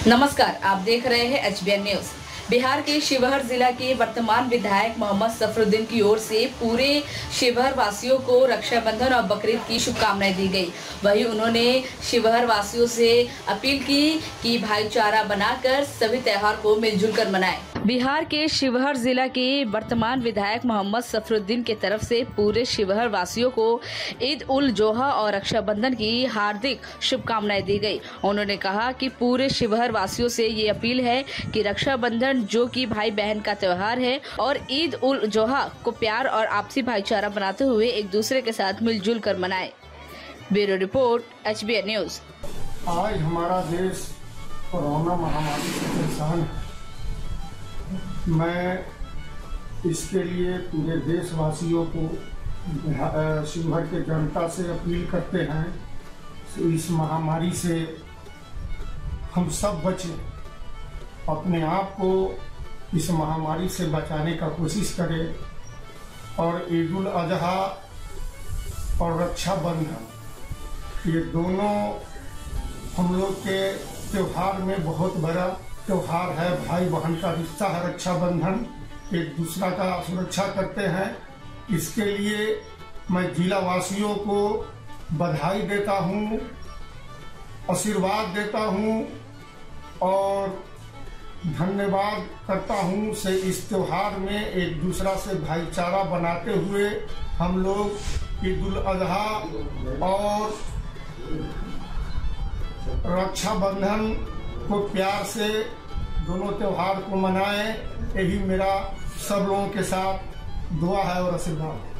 नमस्कार, आप देख रहे हैं HBN न्यूज। बिहार के शिवहर जिला के वर्तमान विधायक मोहम्मद सफरुद्दीन की ओर से पूरे शिवहर वासियों को रक्षाबंधन और बकरीद की शुभकामनाएं दी गई। वहीं उन्होंने शिवहर वासियों से अपील की कि भाईचारा बनाकर सभी त्योहार को मिलजुल कर मनाएं। बिहार के शिवहर जिला के वर्तमान विधायक मोहम्मद सफरुद्दीन की तरफ से पूरे शिवहर वासियों को ईद उल जोहा और रक्षाबंधन की हार्दिक शुभकामनाएं दी गई। उन्होंने कहा कि पूरे शिवहर वासियों से ये अपील है कि रक्षाबंधन जो कि भाई बहन का त्योहार है और ईद उल जोहा को प्यार और आपसी भाईचारा बनाते हुए एक दूसरे के साथ मिलजुल कर मनाएं। Bureau report, HBN news. आज हमारा देश कोरोना महामारी से परेशान है। मैं इसके लिए पूरे देशवासियों को, शिवहर के जनता से अपील करते हैं, इस महामारी से हम सब बचें, अपने आप को इस महामारी से बचाने का कोशिश करें और ईद उल अजहा और रक्षाबंधन ये दोनों हम लोग के त्योहार में बहुत बड़ा त्योहार है। भाई बहन का रिश्ता है, रक्षाबंधन एक दूसरा का सुरक्षा करते हैं। इसके लिए मैं जिला वासियों को बधाई देता हूँ, आशीर्वाद देता हूँ और धन्यवाद करता हूँ से इस त्योहार में एक दूसरा से भाईचारा बनाते हुए हम लोग ईद उल अजहा और रक्षाबंधन को प्यार से दोनों त्योहार को मनाएं। यही मेरा सब लोगों के साथ दुआ है और आशीर्वाद है।